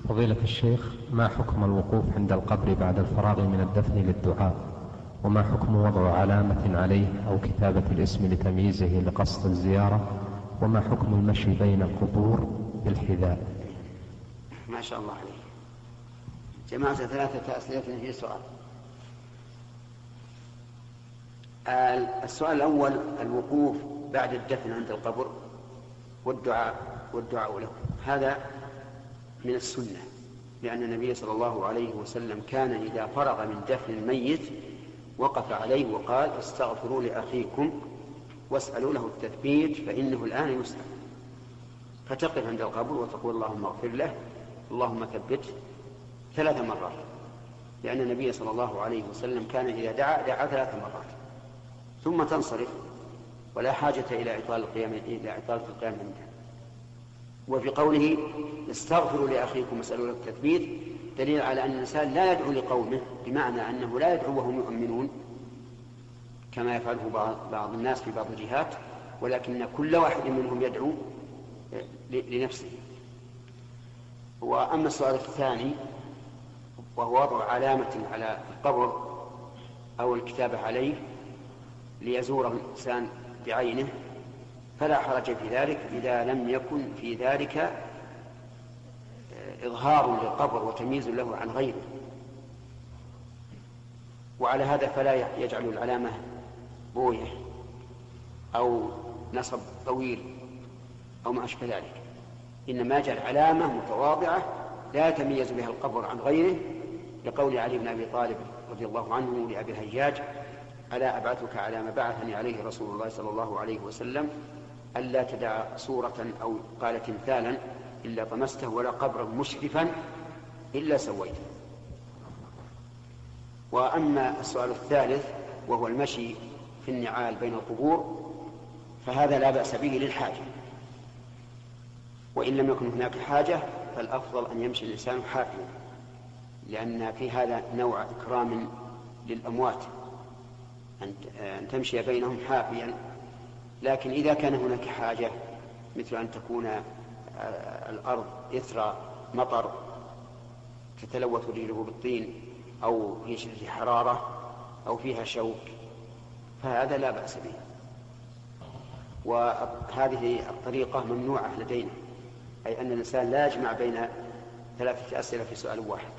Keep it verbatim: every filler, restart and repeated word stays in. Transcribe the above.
فضيلة الشيخ، ما حكم الوقوف عند القبر بعد الفراغ من الدفن للدعاء؟ وما حكم وضع علامة عليه أو كتابة الاسم لتمييزه لقصد الزيارة؟ وما حكم المشي بين القبور بالحذاء؟ ما شاء الله عليك، جماعة ثلاثة أسئلة في سؤال. السؤال الأول: الوقوف بعد الدفن عند القبر والدعاء والدعاء له، هذا من السنة، لأن النبي صلى الله عليه وسلم كان إذا فرغ من دفن الميت وقف عليه وقال: استغفروا لأخيكم واسألوا له التثبيت فإنه الآن يسأل. فتقف عند القبر وتقول: اللهم اغفر له، اللهم ثبته، ثلاث مرات، لأن النبي صلى الله عليه وسلم كان إذا دعا دعا ثلاث مرات، ثم تنصرف ولا حاجة إلى إطالة القيام إلى إطالة القيام عنده. وفي قوله: استغفروا لأخيكم واسألوا له التثبيت، دليل على أن الإنسان لا يدعو لقومه، بمعنى أنه لا يدعو وهم يؤمنون كما يفعله بعض الناس في بعض الجهات، ولكن كل واحد منهم يدعو لنفسه. وأما السؤال الثاني وهو وضع علامة على القبر أو الكتابة عليه ليزور الإنسان بعينه، فلا حرج في ذلك إذا لم يكن في ذلك إظهار للقبر وتمييز له عن غيره. وعلى هذا فلا يجعل العلامة بوية أو نصب طويل أو ما أشبه ذلك، إنما يجعل علامة متواضعة لا يتميز بها القبر عن غيره، لقول علي بن أبي طالب رضي الله عنه لأبي الهياج: ألا أبعثك على ما بعثني عليه رسول الله صلى الله عليه وسلم، ألا تدع صورة أو قال تمثالا إلا طمسته، ولا قبرا مشرفا إلا سويته. وأما السؤال الثالث وهو المشي في النعال بين القبور، فهذا لا بأس به للحاجة، وإن لم يكن هناك حاجة فالأفضل أن يمشي الإنسان حافيا، لأن في هذا نوع إكرام للأموات أن تمشي بينهم حافيا. لكن إذا كان هناك حاجة، مثل أن تكون الأرض إثر مطر تتلوث رجله بالطين، أو في شدة حرارة، أو فيها شوك، فهذا لا بأس به. وهذه الطريقة ممنوعة لدينا، أي أن الإنسان لا يجمع بين ثلاثة أسئلة في سؤال واحد.